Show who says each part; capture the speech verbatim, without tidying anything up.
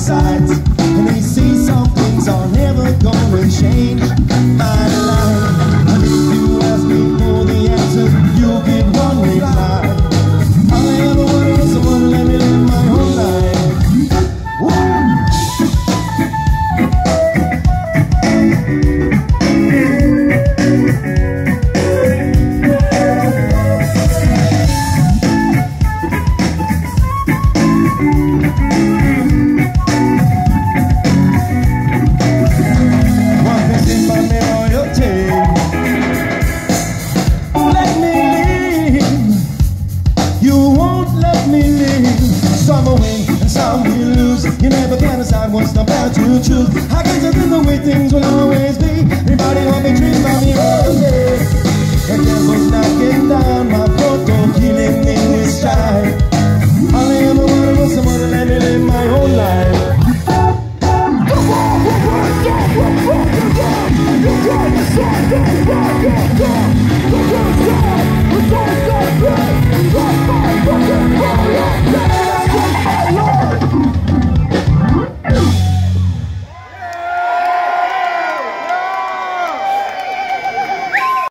Speaker 1: sides, and they say some things are never gonna change my life. And if you ask me for the answer, you'll get one reply. All I ever wanted was someone to let me live my whole life. Woo! You never can decide what's the path to choose. I guess it's the way things will always be. Everybody want me treated by me all day. The devil's knocking